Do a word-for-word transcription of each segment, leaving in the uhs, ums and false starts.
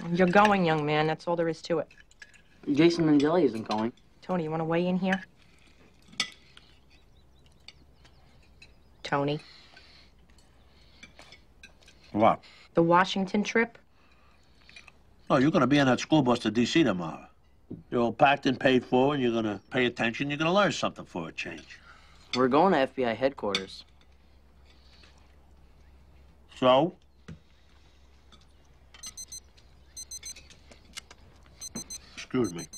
You're going, young man. That's all there is to it. Jason Manzelli isn't going. Tony, you want to weigh in here? Tony. What? The Washington trip? Oh, you're going to be on that school bus to D C tomorrow. You're all packed and paid for, and you're going to pay attention. You're going to learn something for a change. We're going to F B I headquarters. So? Excuse me.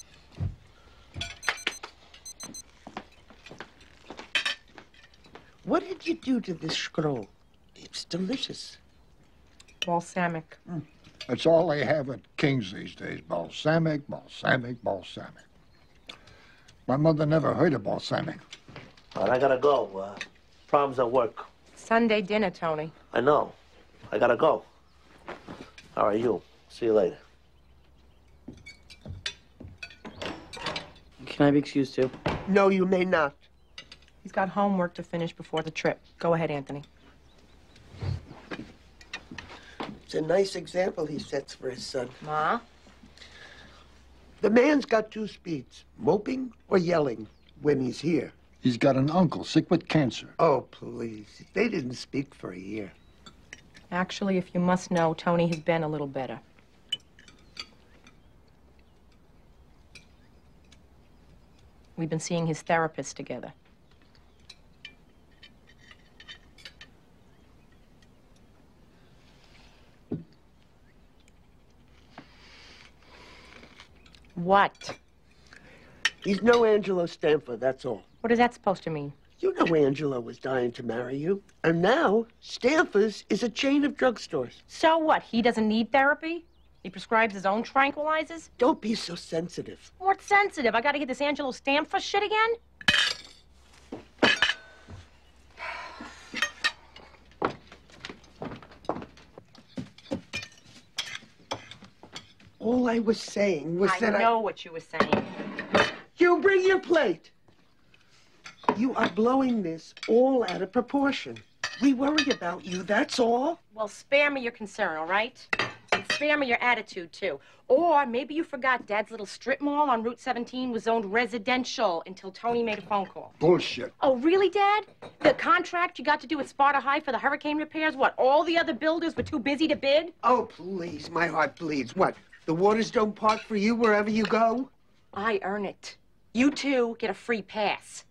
What did you do to this scroll? It's delicious. Balsamic. Mm. That's all they have at King's these days. Balsamic, balsamic, balsamic. My mother never heard of balsamic. All right, I gotta go. Uh, problems at work. Sunday dinner, Tony. I know. I gotta go. All right, you. See you later. Can I be excused too? No, you may not. He's got homework to finish before the trip. Go ahead, Anthony. It's a nice example he sets for his son. Ma? The man's got two speeds, moping or yelling when he's here. He's got an uncle sick with cancer. Oh, please. They didn't speak for a year. Actually, if you must know, Tony has been a little better. We've been seeing his therapist together. What? He's no Angelo Stamfa, that's all. What is that supposed to mean? You know Angelo was dying to marry you. And now, Stamfa's is a chain of drugstores. So what? He doesn't need therapy? He prescribes his own tranquilizers? Don't be so sensitive. What's sensitive? I gotta get this Angelo Stamfa shit again? All I was saying was I that know I... what you were saying. You bring your plate. You are blowing this all out of proportion. We worry about you, that's all. Well, spare me your concern, all right? And spare me your attitude, too. Or maybe you forgot Dad's little strip mall on Route seventeen was zoned residential until Tony made a phone call. Bullshit. Oh, really, Dad? The contract you got to do at Sparta High for the hurricane repairs, what, all the other builders were too busy to bid? Oh, please, my heart bleeds. What, the waters don't part for you wherever you go? I earn it. You two get a free pass.